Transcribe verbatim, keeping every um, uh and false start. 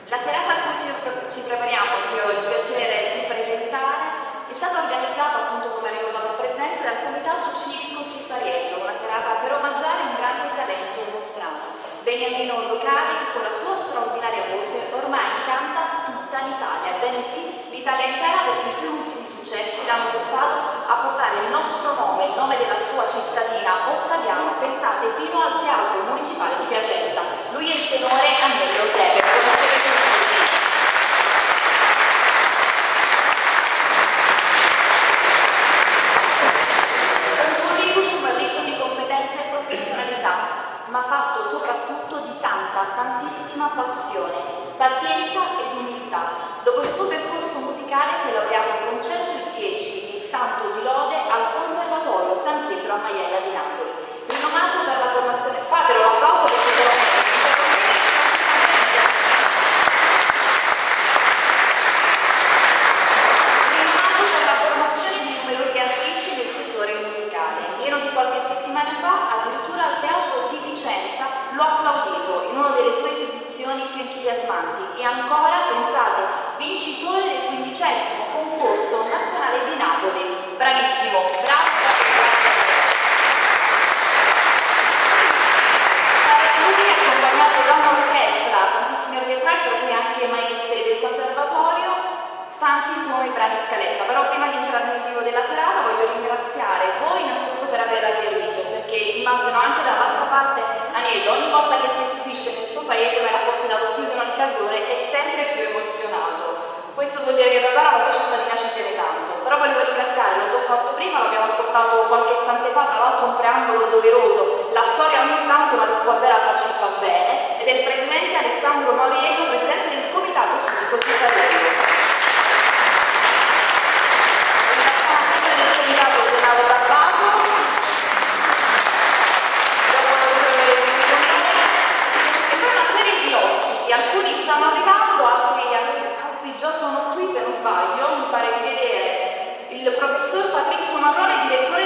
La serata a cui ci, ci prepariamo, che ho il piacere di presentare, è stata organizzata, appunto come ha ricordato il Presidente, dal Comitato Civico Cifariello, una serata per omaggiare un grande talento nostrano, Beniamino Locari, che con la sua straordinaria voce ormai incanta tutta l'Italia. Ebbene sì, l'Italia intera, perché i suoi ultimi successi l'hanno portato a portare il nostro nome, il nome della sua cittadina ottaviana, pensate, fino al Teatro Municipale di Piacenza. Lui è il tenore Agnello Sever. Ma fatto soprattutto di tanta, tantissima passione, pazienza ed umiltà. Dopo il suo percorso musicale si è laureato con centodieci di tanto di lode al Conservatorio San Pietro a Maiella di Napoli, rinomato per la formazione... Fatelo un applauso perché te lo rinomato per la formazione di numerosi artisti del settore musicale. Meno di qualche settimana fa, addirittura al Teatro di Vicenza l'ho applaudito in una delle sue esibizioni più entusiasmanti e ancora, pensate, vincitore del quindicesimo concorso nazionale di Napoli. Bravissimo, bravo. Sarà lui accompagnato da un'orchestra, tantissimi orchestrali, tra cui anche maestri del conservatorio. Tanti sono i brani in scaletta, però prima di entrare nel vivo della serata voglio ringraziare voi innanzitutto per aver aderito, perché immagino anche dall'altra parte Agnello, ogni volta che si esibisce nel suo paese, me l'ha confidato più di un'occasione, è sempre più emozionato. Questo vuol dire che davvero la sua cittadina ci tiene tanto. Però volevo ringraziare, l'ho già fatto prima, l'abbiamo ascoltato qualche istante fa, tra l'altro un preambolo doveroso. La storia ogni tanto una rispolverata ci fa bene, ed è il presidente Alessandro Mauriello, presidente del Comitato Civico di Salerno. Del Comitato Gennaro Barbato, e poi una serie di ospiti, alcuni stanno arrivando, altri, altri già sono qui se non sbaglio, mi pare di vedere il professor Patrizio Marrone, direttore